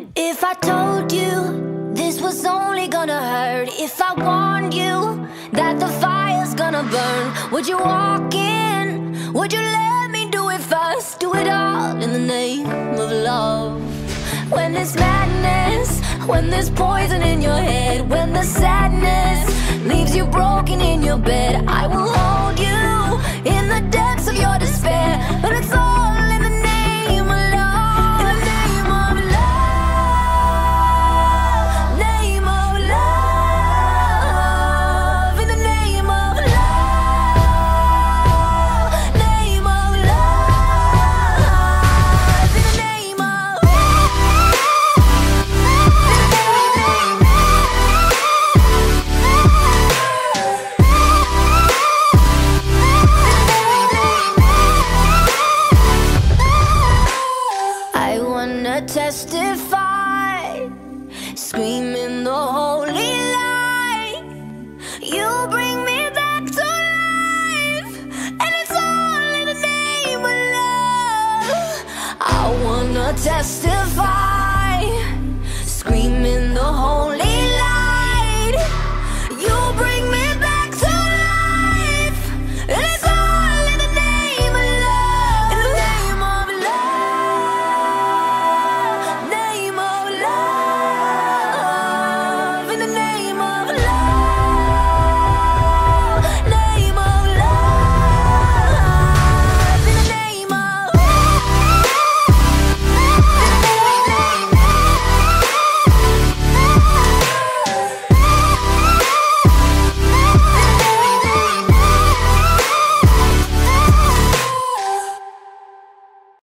If I told you this was only gonna hurt, if I warned you that the fire's gonna burn, would you walk in? Would you let me do it first? Do it all in the name of love. When there's madness, when there's poison in your head, when the sadness leaves you broken in your bed, I will hold you in the depths of your despair. But it's all in the name of love. In the name of love. Name of love. In the name of love. Name of love. In the name of I wanna testify, screaming the holy light. You bring me back to life, and it's all in the name of love. I wanna testify.